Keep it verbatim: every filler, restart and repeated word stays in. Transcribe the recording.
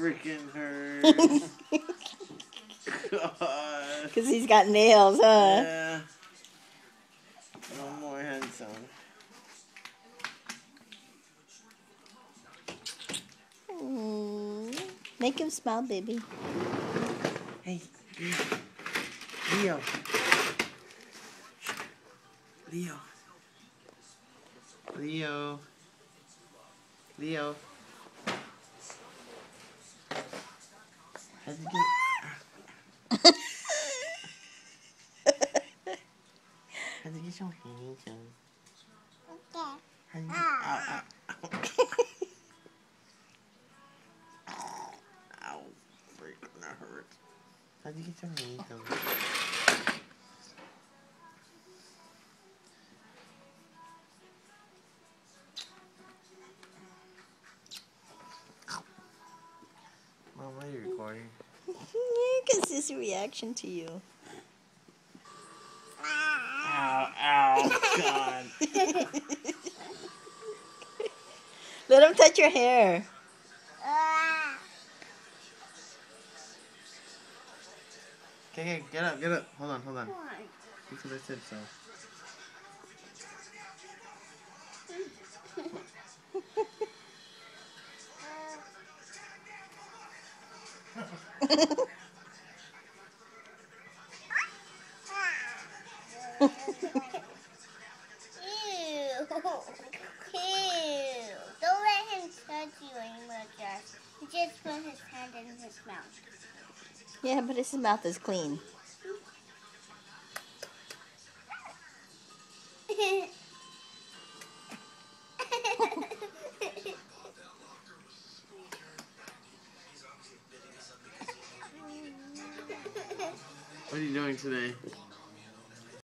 freaking hurts. God. Because he's got nails, huh? Yeah. No more handsome. Mm. Make him smile, baby. Hey, Leo. Leo. Leo. Leo. How'd you get... How'd you get your hands on? Okay. How'd you get... Ow, ow, ow. Ow. Freaking, that hurts. How'd you get your hands on? Mom, why are you recording? You can see his reaction to you. Ow, ow, God. Let him touch your hair. Okay, okay, get up, get up. Hold on, hold on. That's what I said, so. Ew. Ew. Don't let him touch you anymore, Josh. He just put his hand in his mouth. Yeah, but his mouth is clean. What are you doing today?